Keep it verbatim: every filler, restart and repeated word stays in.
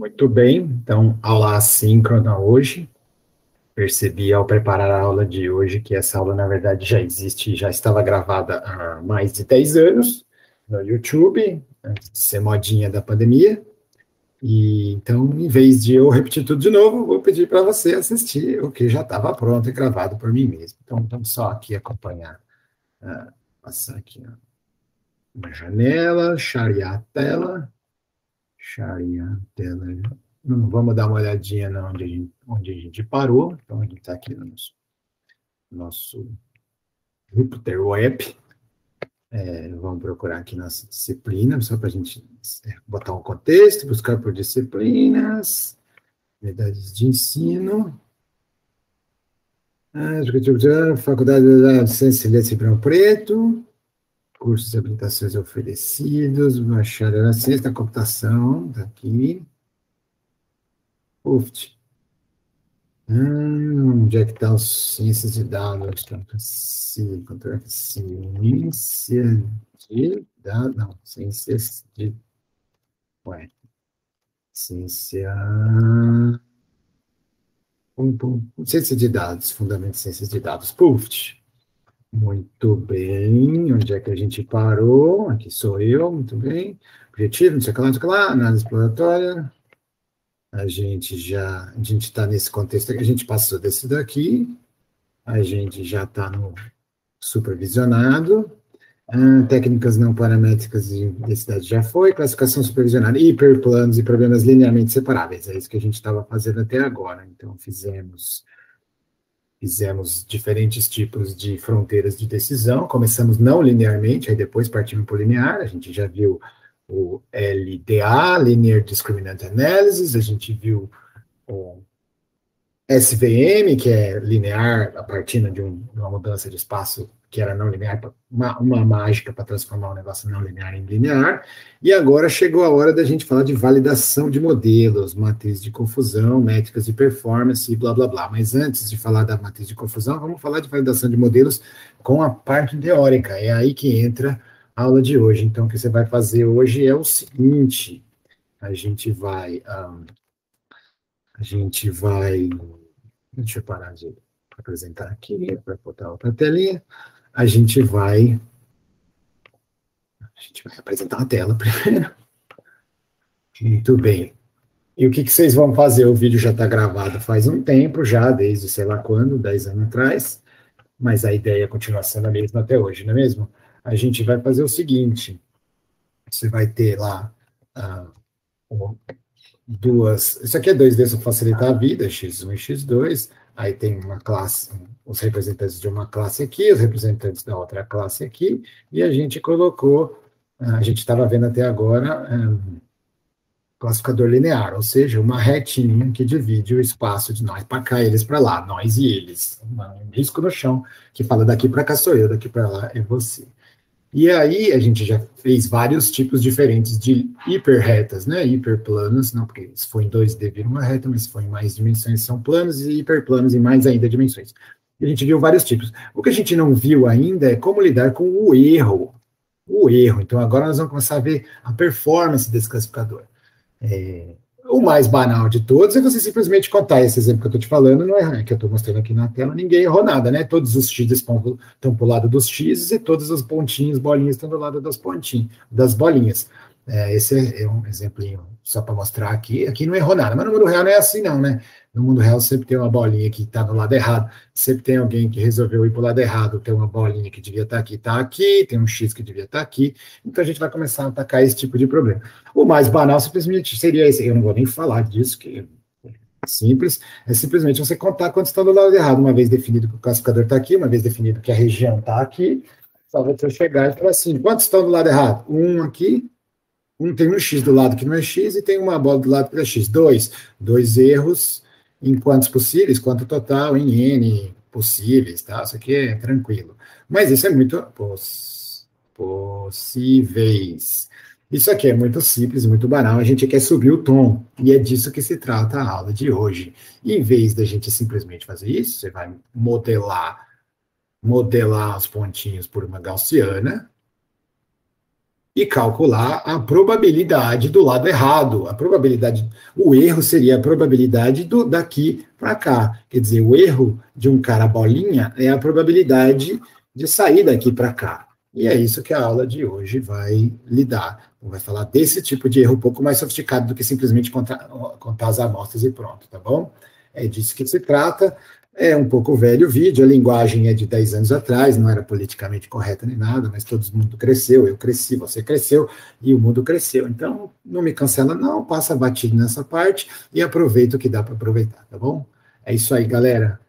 Muito bem, então, aula assíncrona hoje. Percebi ao preparar a aula de hoje que essa aula, na verdade, já existe, já estava gravada há mais de dez anos no YouTube, antes de ser modinha da pandemia. E então, em vez de eu repetir tudo de novo, vou pedir para você assistir o que já estava pronto e gravado por mim mesmo. Então, vamos só aqui acompanhar, uh, passar aqui ó, uma janela, sharear a tela. Sharear tela. Não vamos dar uma olhadinha na onde a gente, onde a gente parou. Então, a gente está aqui no nosso, nosso Jupyter Web. É, vamos procurar aqui nossa disciplina, só para a gente botar um contexto, buscar por disciplinas, unidades de ensino. Ah, Faculdade de Ciência e Letras Ribeirão Preto. Cursos de habilitações oferecidos, bacharel na ciência da computação, está aqui. Uft. Hum, onde é que está os ciências de dados? Ciência de dados, não, ciências de, ué, ciência, um, um, ciência de dados, fundamentos de ciências de dados, Puft. Muito bem, onde é que a gente parou? Aqui sou eu, muito bem. Objetivo, não sei o que lá, não sei o que lá, análise exploratória. A gente já, a gente está nesse contexto, a gente passou desse daqui, a gente já está no supervisionado, ah, técnicas não paramétricas de densidade já foi, classificação supervisionada, hiperplanos e problemas linearmente separáveis, é isso que a gente estava fazendo até agora. Então, fizemos, fizemos diferentes tipos de fronteiras de decisão, começamos não linearmente, aí depois partimos para o linear, a gente já viu o L D A, Linear Discriminant Analysis, a gente viu o S V M, que é linear a partir de, um, de uma mudança de espaço que era não linear, uma, uma mágica para transformar um negócio não linear em linear, e agora chegou a hora da gente falar de validação de modelos, matriz de confusão, métricas de performance e blá, blá, blá. Mas antes de falar da matriz de confusão, vamos falar de validação de modelos com a parte teórica, é aí que entra a aula de hoje. Então, o que você vai fazer hoje é o seguinte, a gente vai, um, a gente vai, deixa eu parar de apresentar aqui, para botar outra telinha, a gente vai, a gente vai apresentar a tela primeiro. Muito bem. E o que, que vocês vão fazer? O vídeo já está gravado faz um tempo, já, desde sei lá quando, dez anos atrás, mas a ideia continua sendo a mesma até hoje, não é mesmo? A gente vai fazer o seguinte, você vai ter lá ah, duas, isso aqui é dois D para facilitar a vida, x um e x dois, aí tem uma classe, os representantes de uma classe aqui, os representantes da outra classe aqui, e a gente colocou, a gente estava vendo até agora, um, classificador linear, ou seja, uma retinha que divide o espaço de nós para cá, eles para lá, nós e eles, um risco no chão, que fala daqui para cá sou eu, daqui para lá é você. E aí a gente já fez vários tipos diferentes de hiperretas, né? Hiperplanos, não, porque se for em dois D vira uma reta, mas se for em mais dimensões são planos, e hiperplanos em mais ainda dimensões. E a gente viu vários tipos. O que a gente não viu ainda é como lidar com o erro. O erro. Então agora nós vamos começar a ver a performance desse classificador. É, o mais banal de todos é você simplesmente contar esse exemplo que eu estou te falando, não é que eu estou mostrando aqui na tela, ninguém errou nada, né? Todos os x estão para o lado dos x e todos os pontinhos, bolinhas estão do lado das pontinhos, das bolinhas. É, esse é, é um exemplinho só para mostrar aqui. Aqui não errou nada, mas no mundo real não é assim, não, né? No mundo real sempre tem uma bolinha que está do lado errado, sempre tem alguém que resolveu ir para o lado errado, tem uma bolinha que devia estar aqui, está aqui, tem um x que devia estar aqui, então a gente vai começar a atacar esse tipo de problema. O mais banal simplesmente seria esse, eu não vou nem falar disso, que é simples, é simplesmente você contar quantos estão do lado errado, uma vez definido que o classificador está aqui, uma vez definido que a região está aqui, só você chegar e falar assim, quantos estão do lado errado? Um aqui, um tem um x do lado que não é x e tem uma bola do lado que é x. Dois, dois erros em quantos possíveis, quanto total em n possíveis, tá? Isso aqui é tranquilo. Mas isso é muito poss, possíveis. Isso aqui é muito simples, muito banal, a gente quer subir o tom, e é disso que se trata a aula de hoje. E em vez da gente simplesmente fazer isso, você vai modelar, modelar os pontinhos por uma gaussiana, e calcular a probabilidade do lado errado. A probabilidade, o erro seria a probabilidade do daqui para cá. Quer dizer, o erro de um cara bolinha é a probabilidade de sair daqui para cá. E é isso que a aula de hoje vai lidar. Vai falar desse tipo de erro um pouco mais sofisticado do que simplesmente contar, contar as amostras e pronto, tá bom? É disso que se trata. É um pouco velho o vídeo, a linguagem é de dez anos atrás, não era politicamente correta nem nada, mas todo mundo cresceu, eu cresci, você cresceu e o mundo cresceu. Então, não me cancela não, passa batido nessa parte e aproveita o que dá para aproveitar, tá bom? É isso aí, galera.